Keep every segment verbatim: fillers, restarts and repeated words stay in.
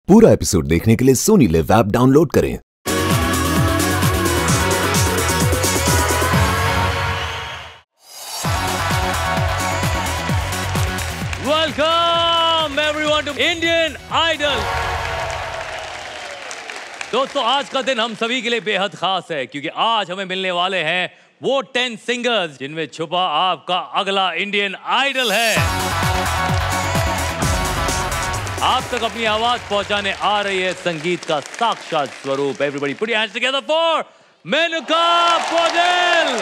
पूरा एपिसोड देखने के लिए सोनी लिव ऐप डाउनलोड करें। Welcome everyone to Indian Idol. दोस्तों, आज का दिन हम सभी के लिए बेहद खास है क्योंकि आज हमें मिलने वाले हैं वो टेन सिंगर्स जिनमें छुपा आपका अगला इंडियन आइडल है। आप तक अपनी आवाज पहुंचाने आ रही है संगीत का साक्षात स्वरूप। Everybody put your hands together for Menuka Poudel.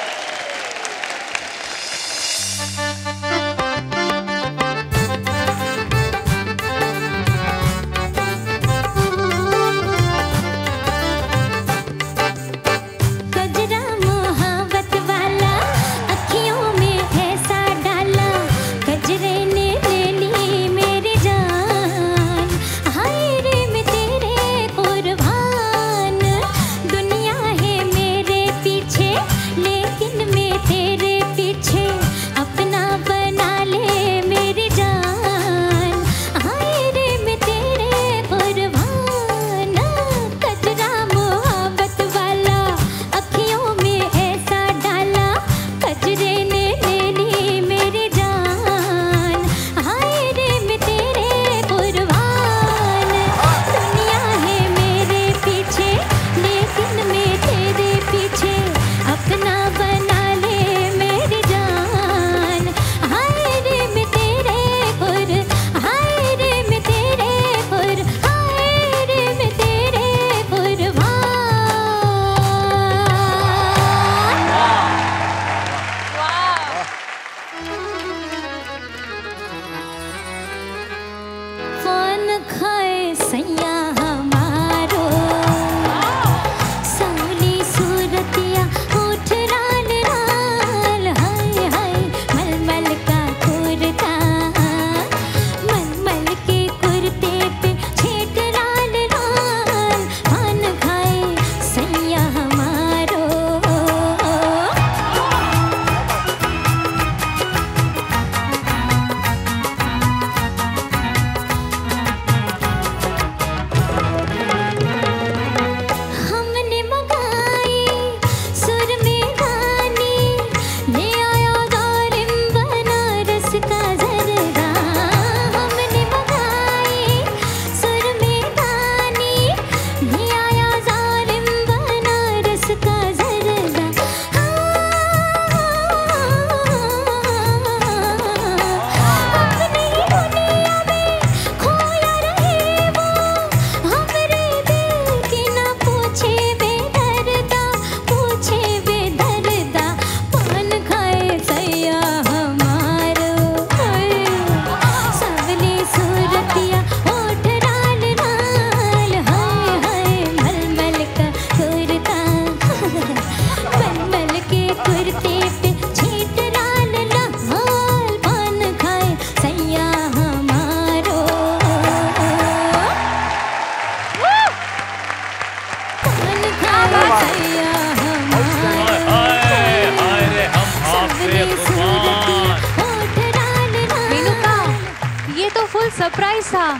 Surprise था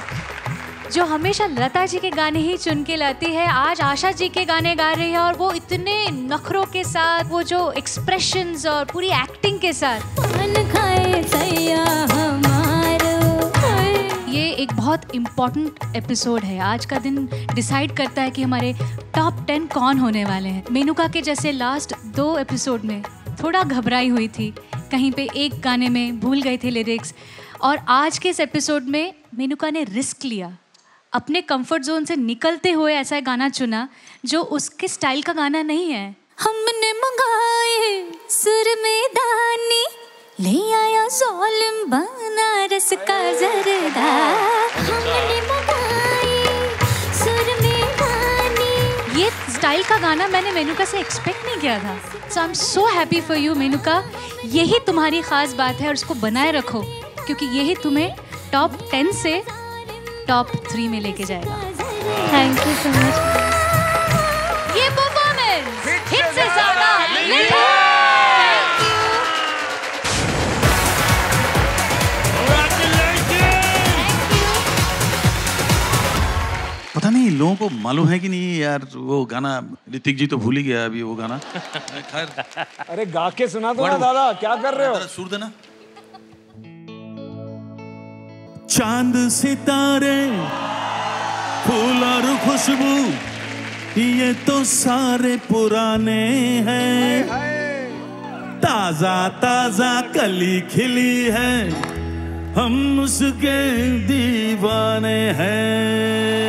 जो हमेशा लता जी के गाने ही चुन के लाती है। आज आशा जी के गाने गा रही है और वो इतने नखरों के साथ, वो जो एक्सप्रेशंस और पूरी एक्टिंग के साथ। ये एक बहुत इम्पोर्टेंट एपिसोड है। आज का दिन डिसाइड करता है कि हमारे टॉप टेन कौन होने वाले हैं। मेनुका के जैसे लास्ट दो एपिसोड में थोड़ा घबराई हुई थी, कहीं पे एक गाने में भूल गए थे लिरिक्स, और आज के इस एपिसोड में मेनुका ने रिस्क लिया, अपने कंफर्ट जोन से निकलते हुए ऐसा गाना चुना जो उसके स्टाइल का गाना नहीं है। हमने मंगाए सुर में दानी, ले आया ज़ालिम बनारस का जरदा। हमने मंगाए सुर में दानी। ये स्टाइल का गाना मैंने मेनुका से एक्सपेक्ट नहीं किया था। So I am so happy for you Menuka. यही तुम्हारी खास बात है और इसको बनाए रखो क्योंकि यही तुम्हें टॉप टेन से टॉप थ्री में लेके जाएगा। Thank you so much. ये परफॉर्मेंस हिट से ज्यादा हिट है। पता नहीं लोगों को मालूम है कि नहीं यार, वो गाना ऋतिक जी तो भूल ही गया अभी वो गाना। खैर अरे गा के सुना दो ना दादा, क्या कर रहे हो? सुर देना। चांद सितारे फूल और खुशबू ये तो सारे पुराने हैं, ताजा ताजा कली खिली है, हम उसके दीवाने हैं।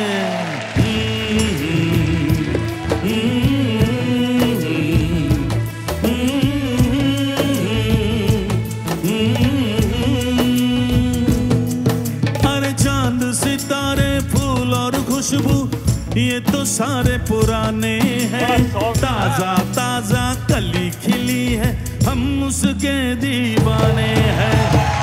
अरे चांद सितारे फूल और खुशबू ये तो सारे पुराने हैं, ताजा ताजा कली खिली है, हम उसके दीवाने हैं।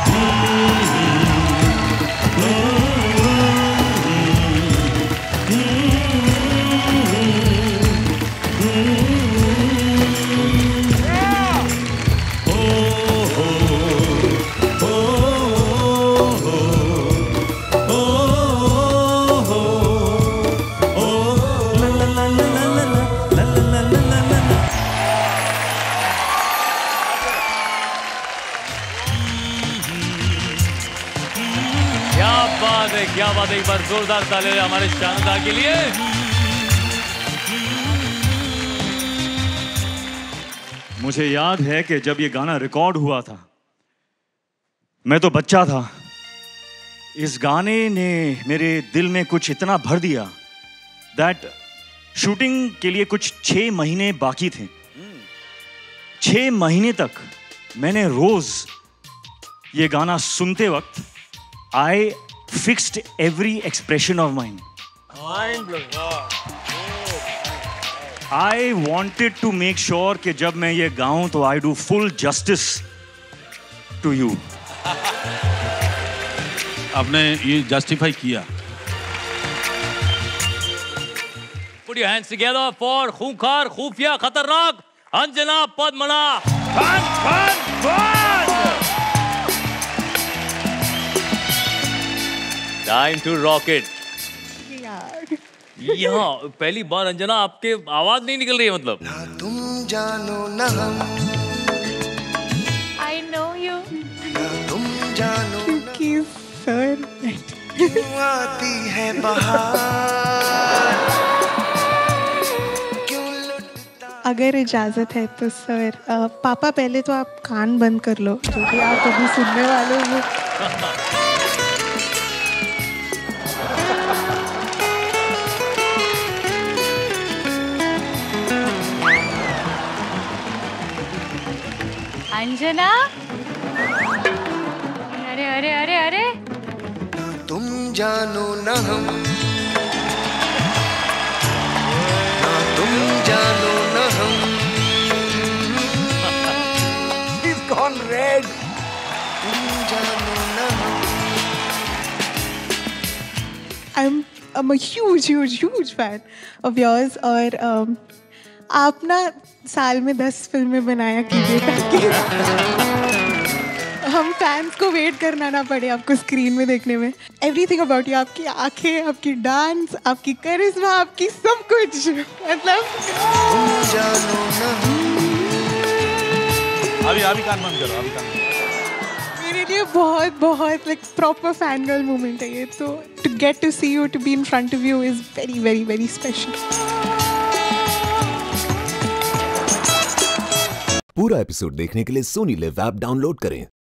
क्या बात है, एक बार जोरदार ताली हमारे शानदार के लिए। मुझे याद है कि जब ये गाना रिकॉर्ड हुआ था, मैं तो बच्चा था। इस गाने ने मेरे दिल में कुछ इतना भर दिया दैट शूटिंग के लिए कुछ छह महीने बाकी थे। छह महीने तक मैंने रोज ये गाना सुनते वक्त आई fixed every expression of mine. I wanted to make sure कि जब मैं ये गाऊं तो I do full justice to you. आपने ये justify किया। Put your hands together for खूंखार, खुफिया, खतरनाक Anjana पद्मना। Fun, fun, fun! Time to rock it. यहाँ पहली बार अंजना आपके आवाज नहीं निकल रही है, मतलब ना तुम जानो ना हम, I know you. ना तुम जानो क्योंकि सर क्यों आती है बहार, क्यों लुटता। अगर इजाजत है तो सर आ, पापा पहले तो आप कान बंद कर लो, जो कि आप अभी सुनने वाले हो। अंजना, अरे अरे अरे अरे तुम जानो ना हम, ना तुम जानो ना हम। He's gone red. तुम जानो ना हम। I'm I'm a huge huge huge fan of yours और um, आप ना साल में दस फिल्में बनाया कीजिए ताकि हम फैंस को वेट करना ना पड़े आपको स्क्रीन में देखने में। एवरीथिंग अबाउट यू, आपकी आंखें, आपकी डांस, आपकी करिश्मा, आपकी सब कुछ, मतलब अभी अभी कान बंद करो, अभी कान मेरे लिए बहुत बहुत like proper fan girl moment है ये। तो to get to see you, to be in front of you is very very very special. पूरा एपिसोड देखने के लिए सोनी लिव ऐप डाउनलोड करें।